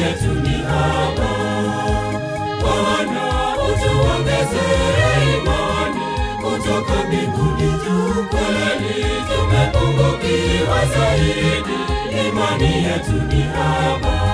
yetu ni haba. Bwana utuongeze imani kutoka mbinguni juu. Kweli tumepungukiwa zaidi, imani yetu ni haba.